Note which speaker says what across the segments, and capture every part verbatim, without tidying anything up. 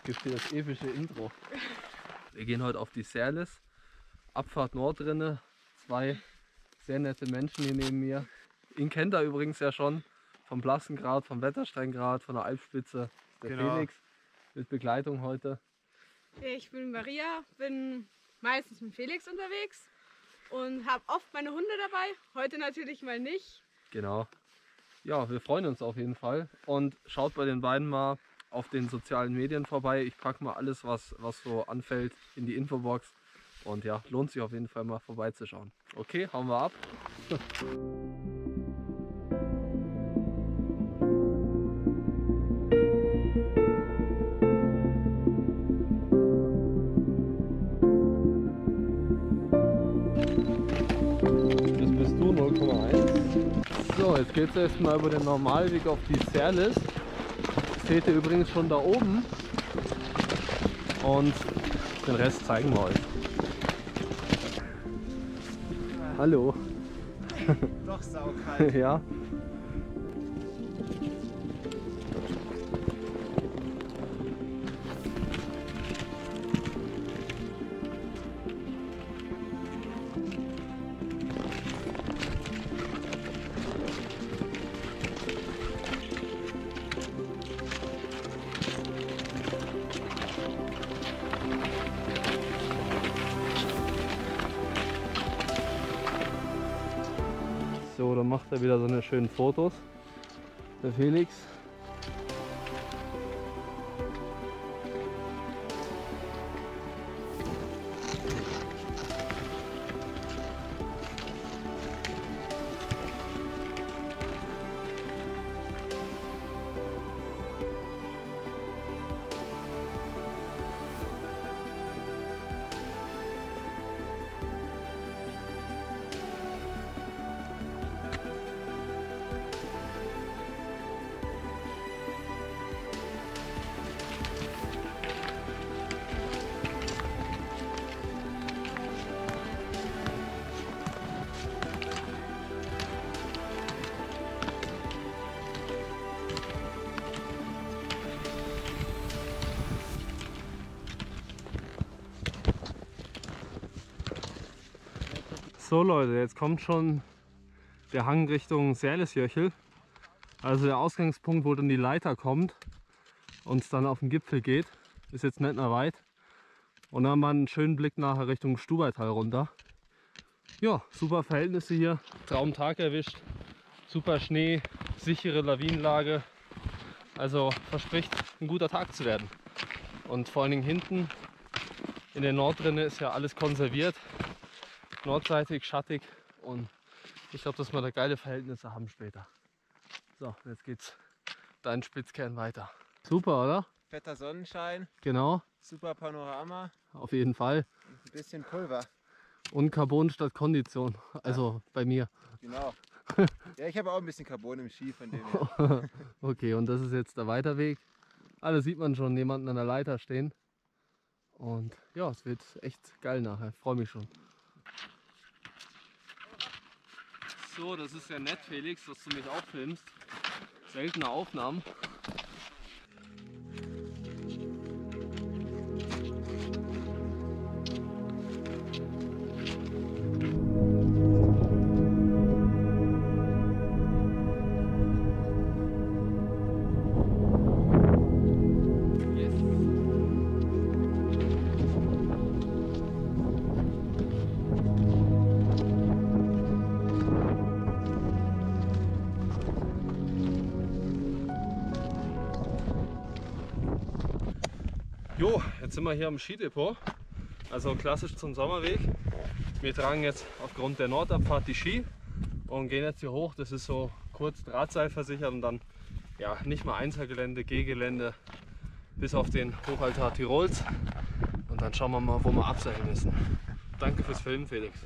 Speaker 1: gibt hier das epische Intro. Wir gehen heute auf die Serles, Abfahrt Nordrinne, zwei sehr nette Menschen hier neben mir. Ihn kennt er übrigens ja schon vom Blassengrad, vom Wettersteingrad, von der Alpspitze, der
Speaker 2: genau.
Speaker 1: Felix mit Begleitung heute.
Speaker 3: Ich bin Maria, bin meistens mit Felix unterwegs und habe oft meine Hunde dabei, heute natürlich mal nicht.
Speaker 1: Genau. Ja, wir freuen uns auf jeden Fall und schaut bei den beiden mal auf den sozialen Medien vorbei. Ich packe mal alles, was, was so anfällt, in die Infobox und ja, lohnt sich auf jeden Fall mal vorbeizuschauen. Okay, hauen wir ab. Das bist du, null Komma eins. So, jetzt geht es erstmal über den Normalweg auf die Serles. Seht ihr übrigens schon da oben. Und den Rest zeigen wir euch. Hallo.
Speaker 2: Doch saukalt.
Speaker 1: Ja. So, dann macht er wieder so eine schönen Fotos, der Felix. So Leute, jetzt kommt schon der Hang Richtung Serlesjöchel. Also der Ausgangspunkt, wo dann die Leiter kommt und es dann auf den Gipfel geht. Ist jetzt nicht mehr weit. Und dann haben wir einen schönen Blick nachher Richtung Stubaital runter. Ja, super Verhältnisse hier. Traumtag erwischt. Super Schnee, sichere Lawinenlage. Also verspricht ein guter Tag zu werden. Und vor allen Dingen hinten in der Nordrinne ist ja alles konserviert. Nordseitig, schattig und ich glaube, dass wir da geile Verhältnisse haben später. So, jetzt geht's da in Spitzkern weiter. Super, oder?
Speaker 2: Fetter Sonnenschein.
Speaker 1: Genau.
Speaker 2: Super Panorama.
Speaker 1: Auf jeden Fall.
Speaker 2: Und ein bisschen Pulver.
Speaker 1: Und Carbon statt Kondition. Also ja. Bei mir.
Speaker 2: Genau. Ja, ich habe auch ein bisschen Carbon im Ski von dem her.
Speaker 1: Okay, und das ist jetzt der Weiterweg. Alle sieht man schon jemanden an der Leiter stehen. Und ja, es wird echt geil nachher. Ich freue mich schon. So, das ist ja nett, Felix, dass du mich auch filmst. Seltene Aufnahmen. Jo, jetzt sind wir hier am Skidepot, also klassisch zum Sommerweg. Wir tragen jetzt aufgrund der Nordabfahrt die Ski und gehen jetzt hier hoch. Das ist so kurz Drahtseil versichert und dann ja nicht mal Einzelgelände, Gehgelände bis auf den Hochaltar Tirols. Und dann schauen wir mal, wo wir abseilen müssen. Danke fürs Filmen, Felix.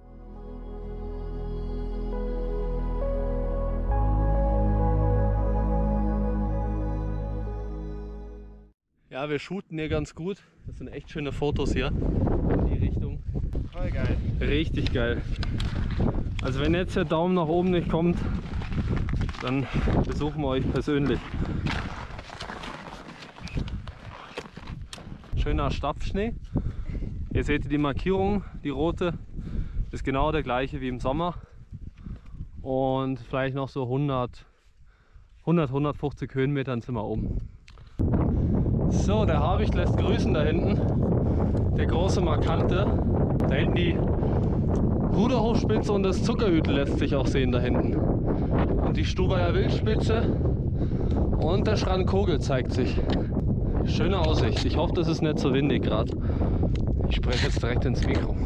Speaker 1: Ja, wir shooten hier ganz gut. Das sind echt schöne Fotos hier in die Richtung.
Speaker 2: Voll geil.
Speaker 1: Richtig geil. Also wenn jetzt der Daumen nach oben nicht kommt, dann besuchen wir euch persönlich. schöner Stapfschnee. Hier seht ihr die Markierung, die rote, ist genau der gleiche wie im Sommer. Und vielleicht noch so hundert, hundert, hundertfünfzig Höhenmetern sind wir oben. So, der Habicht lässt grüßen da hinten. Der große Markante. Da hinten die Ruderhochspitze und das Zuckerhütel lässt sich auch sehen da hinten. Und die Stubaier Wildspitze und der Schrankogel zeigt sich. Schöne Aussicht. Ich hoffe, das ist nicht so windig gerade. Ich spreche jetzt direkt ins Mikro.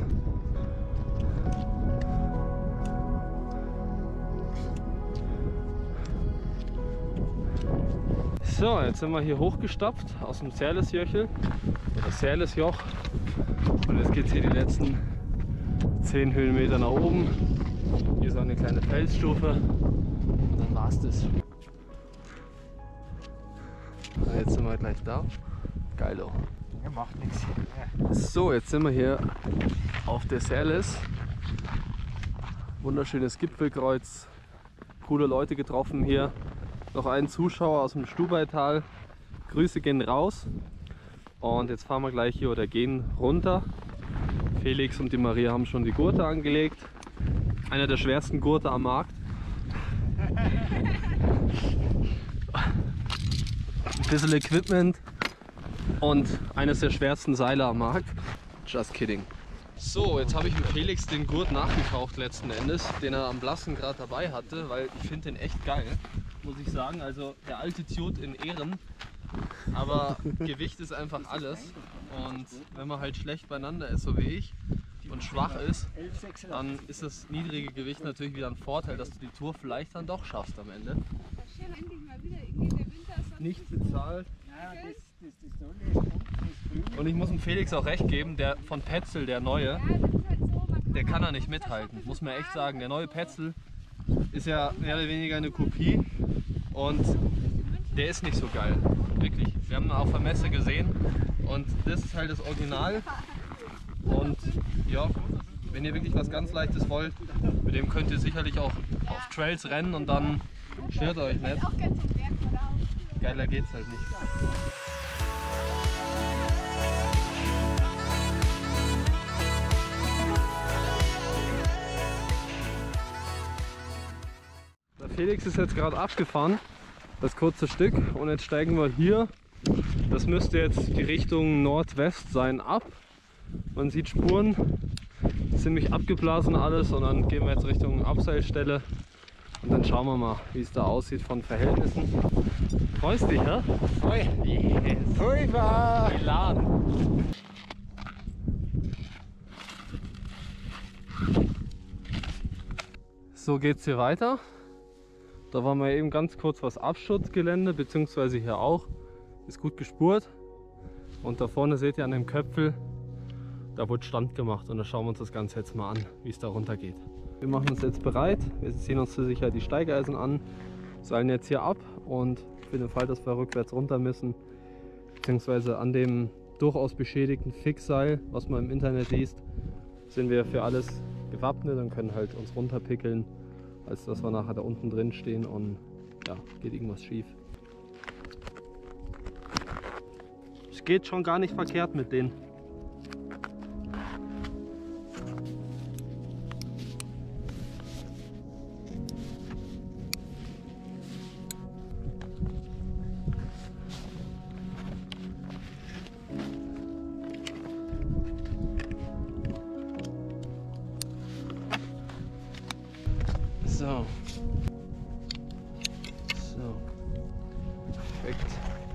Speaker 1: So, jetzt sind wir hier hochgestapft aus dem Serlesjöchel oder Serlesjoch und jetzt geht es hier die letzten zehn Höhenmeter nach oben. Hier ist auch eine kleine Felsstufe und dann war es das. Und jetzt sind wir gleich da. Geilo.
Speaker 2: Ja, macht nichts.
Speaker 1: So, jetzt sind wir hier auf der Serles. Wunderschönes Gipfelkreuz. Coole Leute getroffen hier. Noch einen Zuschauer aus dem Stubaital. Grüße gehen raus. Und jetzt fahren wir gleich hier oder gehen runter. Felix und die Maria haben schon die Gurte angelegt. Einer der schwersten Gurte am Markt. Ein bisschen Equipment und eines der schwersten Seile am Markt. Just kidding. So, jetzt habe ich dem Felix den Gurt nachgekauft letzten Endes, den er am Blassen gerade dabei hatte, weil ich finde den echt geil, muss ich sagen. Also der Altitude in Ehren, aber Gewicht ist einfach alles. Und wenn man halt schlecht beieinander ist, so wie ich, und schwach ist, dann ist das niedrige Gewicht natürlich wieder ein Vorteil, dass du die Tour vielleicht dann doch schaffst am Ende. Nicht bezahlt. Und ich muss dem Felix auch recht geben, der von Petzl, der neue, der kann er nicht mithalten, muss man echt sagen. Der neue Petzl ist ja mehr oder weniger eine Kopie und der ist nicht so geil, wirklich. Wir haben ihn auf der Messe gesehen und das ist halt das Original. Und ja, wenn ihr wirklich was ganz Leichtes wollt, mit dem könnt ihr sicherlich auch auf Trails rennen und dann stört euch nicht. Geiler geht's halt nicht. Der Felix ist jetzt gerade abgefahren, das kurze Stück, und jetzt steigen wir hier. Das müsste jetzt die Richtung Nordwest sein, ab. Man sieht Spuren, ziemlich abgeblasen alles, und dann gehen wir jetzt Richtung Abseilstelle und dann schauen wir mal, wie es da aussieht von Verhältnissen. Freust dich, hä?
Speaker 2: Ui.
Speaker 1: Yes.
Speaker 2: Pulver!
Speaker 1: Elan. So geht's hier weiter. Da waren wir eben ganz kurz was Abschutzgelände, beziehungsweise hier auch. Ist gut gespurt. Und da vorne seht ihr an dem Köpfel, da wurde Stand gemacht, und da schauen wir uns das Ganze jetzt mal an, wie es da runter geht. Wir machen uns jetzt bereit, wir ziehen uns zur Sicherheit die Steigeisen an, seilen jetzt hier ab, und für den Fall, dass wir rückwärts runter müssen, beziehungsweise an dem durchaus beschädigten Fixseil, was man im Internet liest, sind wir für alles gewappnet und können halt uns runterpickeln, als dass wir nachher da unten drin stehen und ja, geht irgendwas schief. Es geht schon gar nicht verkehrt mit denen. So. So. Perfekt.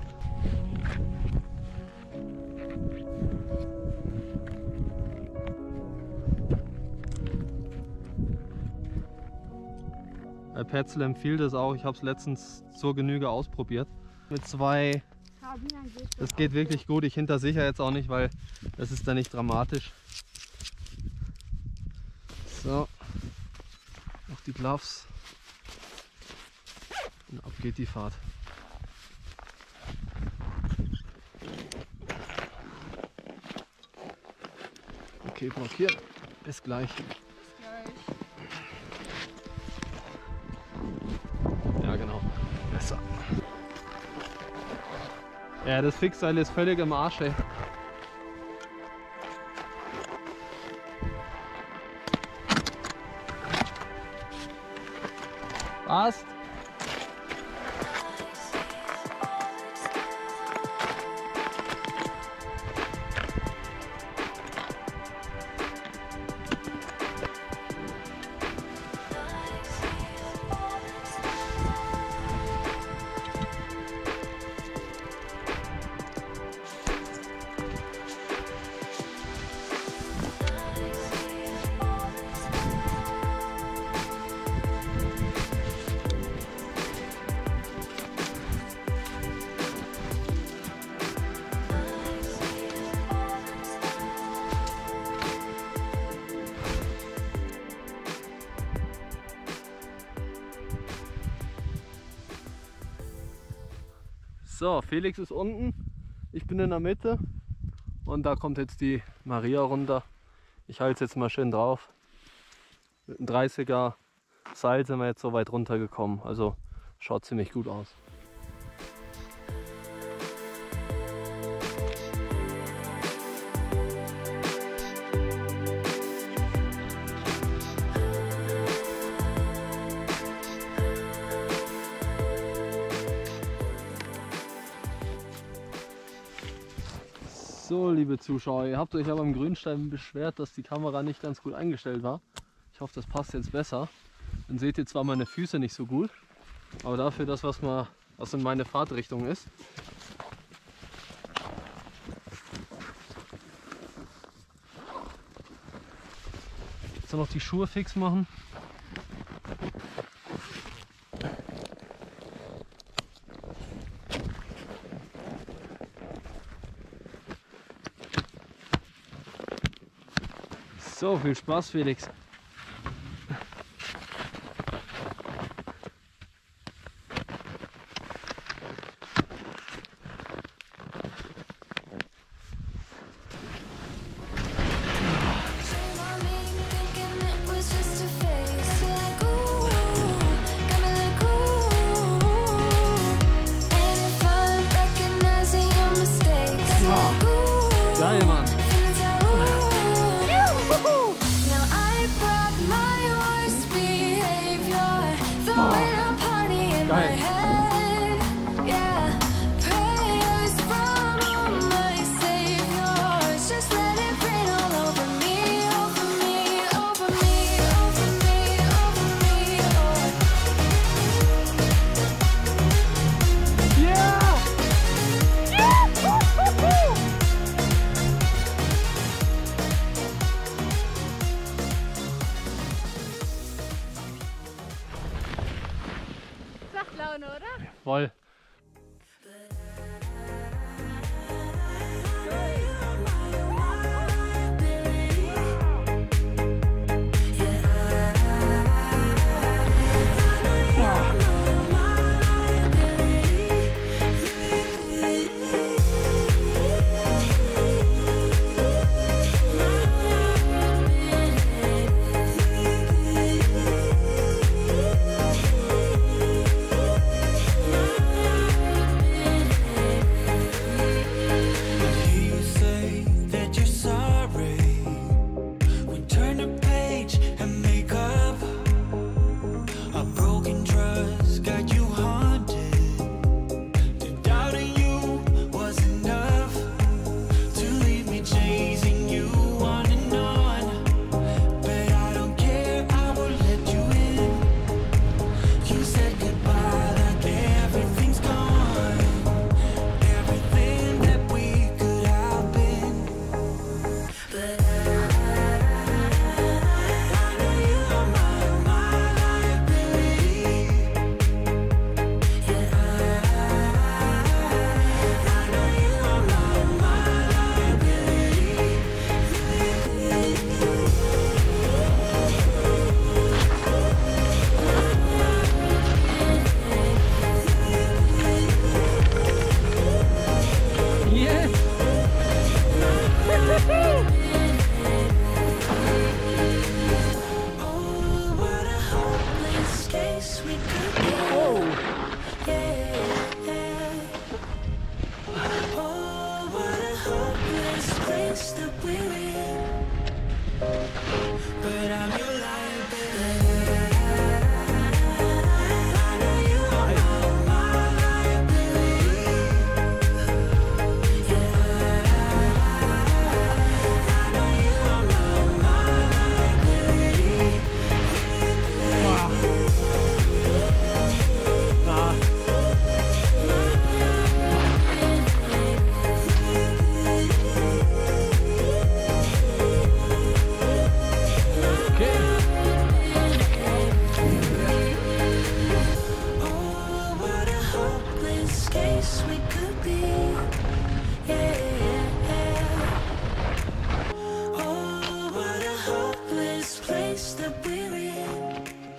Speaker 1: Herr Petzl empfiehlt es auch. Ich habe es letztens zur Genüge ausprobiert. Mit zwei. Das geht wirklich gut. Ich hintersicher jetzt auch nicht, weil das ist dann nicht dramatisch. So. Noch die Gloves. Und ab geht die Fahrt. Okay, blockiert. Bis gleich. Ja, genau. Besser. Ja, das Fixseil ist völlig im Arsch, ey. Passt. So, Felix ist unten, ich bin in der Mitte und da kommt jetzt die Maria runter. Ich halte es jetzt mal schön drauf. Mit einem dreißiger Seil sind wir jetzt so weit runtergekommen, also schaut ziemlich gut aus. So, liebe Zuschauer, ihr habt euch aber im Grünstein beschwert, dass die Kamera nicht ganz gut eingestellt war. Ich hoffe, das passt jetzt besser. Dann seht ihr zwar meine Füße nicht so gut, aber dafür das, was, mal, was in meine Fahrtrichtung ist. Jetzt noch die Schuhe fix machen. So, viel Spaß, Felix. Geil, Mann.
Speaker 4: Now I place we could be. Yeah, yeah, yeah. Oh, what a hopeless place that we're in.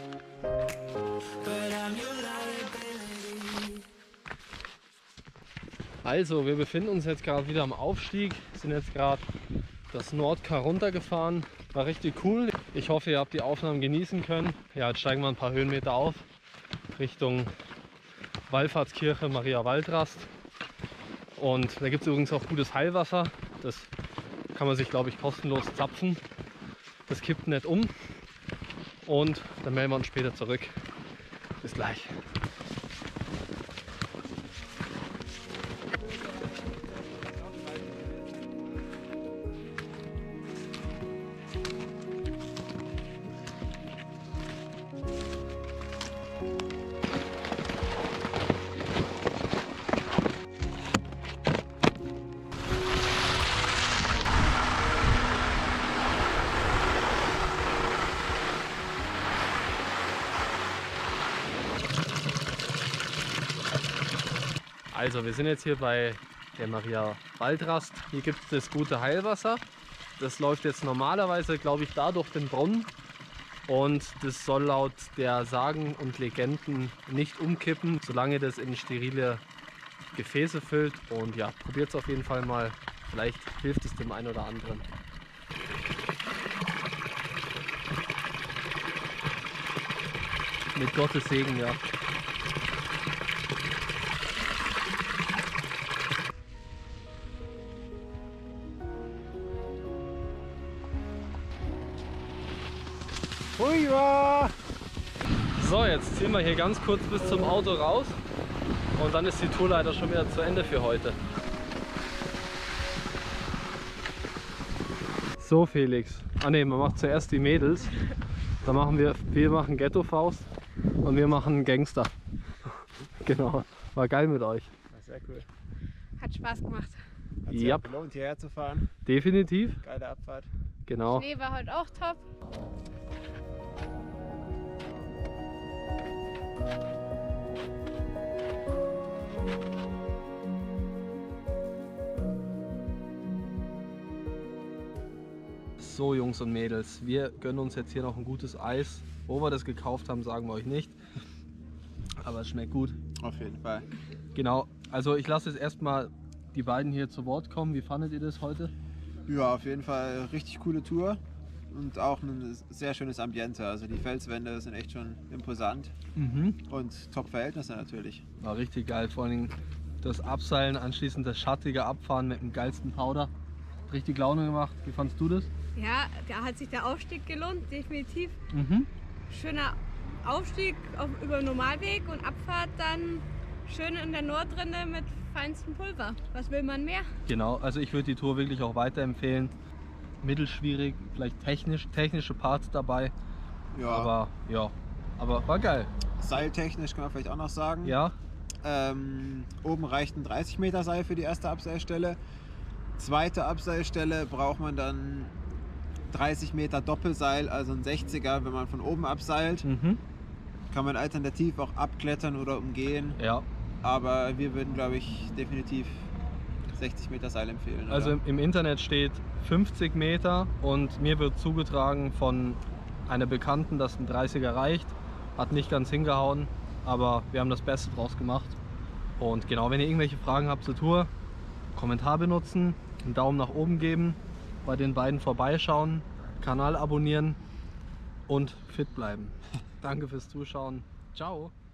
Speaker 4: But I'm your liability.
Speaker 1: Also, wir befinden uns jetzt gerade wieder am Aufstieg, sind jetzt gerade das Nordkar runtergefahren. War richtig cool. Ich hoffe, ihr habt die Aufnahmen genießen können. Ja, jetzt steigen wir ein paar Höhenmeter auf Richtung Wallfahrtskirche Maria Waldrast. Und da gibt es übrigens auch gutes Heilwasser. Das kann man sich, glaube ich, kostenlos zapfen. Das kippt nicht um. Und dann melden wir uns später zurück. Bis gleich. Also wir sind jetzt hier bei der Maria Waldrast. Hier gibt es das gute Heilwasser. Das läuft jetzt normalerweise, glaube ich, da durch den Brunnen. Und das soll laut der Sagen und Legenden nicht umkippen, solange das in sterile Gefäße füllt. Und ja, probiert es auf jeden Fall mal. Vielleicht hilft es dem einen oder anderen. Mit Gottes Segen, ja. So, jetzt ziehen wir hier ganz kurz bis zum Auto raus und dann ist die Tour leider schon wieder zu Ende für heute. So Felix, ah ne, man macht zuerst die Mädels, dann machen wir, wir machen Ghetto-Faust und wir machen Gangster. Genau, war geil mit euch.
Speaker 2: Sehr cool.
Speaker 3: Hat Spaß gemacht.
Speaker 2: Hat sich
Speaker 1: Ja,
Speaker 2: auch gelohnt, hierher zu fahren.
Speaker 1: definitiv,
Speaker 2: Geile Abfahrt.
Speaker 1: genau.
Speaker 3: Schnee war heute auch top.
Speaker 1: So Jungs und Mädels, wir gönnen uns jetzt hier noch ein gutes Eis. Wo wir das gekauft haben, sagen wir euch nicht. Aber es schmeckt gut.
Speaker 2: Auf jeden Fall.
Speaker 1: Genau, also ich lasse jetzt erstmal die beiden hier zu Wort kommen. Wie fandet ihr das heute?
Speaker 2: Ja, auf jeden Fall richtig coole Tour und auch ein sehr schönes Ambiente. Also die Felswände sind echt schon imposant
Speaker 1: Mhm.
Speaker 2: und Top-Verhältnisse natürlich.
Speaker 1: War richtig geil, vor allem das Abseilen, anschließend das schattige Abfahren mit dem geilsten Powder. Richtig Laune gemacht. Wie fandst du das?
Speaker 3: Ja, da hat sich der Aufstieg gelohnt, definitiv.
Speaker 1: Mhm.
Speaker 3: Schöner Aufstieg auf, über Normalweg und Abfahrt dann schön in der Nordrinne mit feinstem Pulver. Was will man mehr?
Speaker 1: Genau, also ich würde die Tour wirklich auch weiterempfehlen. Mittelschwierig, vielleicht technisch, technische Parts dabei,
Speaker 2: Ja,
Speaker 1: aber ja, aber war geil.
Speaker 2: seiltechnisch kann man vielleicht auch noch sagen.
Speaker 1: Ja,
Speaker 2: Ähm, oben reicht ein dreißig Meter Seil für die erste Abseilstelle. Zweite Abseilstelle braucht man dann dreißig Meter Doppelseil, also ein sechziger, wenn man von oben abseilt.
Speaker 1: mhm.
Speaker 2: Kann man alternativ auch abklettern oder umgehen.
Speaker 1: Ja.
Speaker 2: Aber wir würden, glaube ich, definitiv sechzig Meter Seil empfehlen.
Speaker 1: Also
Speaker 2: oder?
Speaker 1: im, im Internet steht fünfzig Meter und mir wird zugetragen von einer Bekannten, dass ein dreißiger reicht. Hat nicht ganz hingehauen, aber wir haben das Beste draus gemacht. Und genau, wenn ihr irgendwelche Fragen habt zur Tour, Kommentar benutzen, einen Daumen nach oben geben, bei den beiden vorbeischauen, Kanal abonnieren und fit bleiben. Danke fürs Zuschauen. Ciao.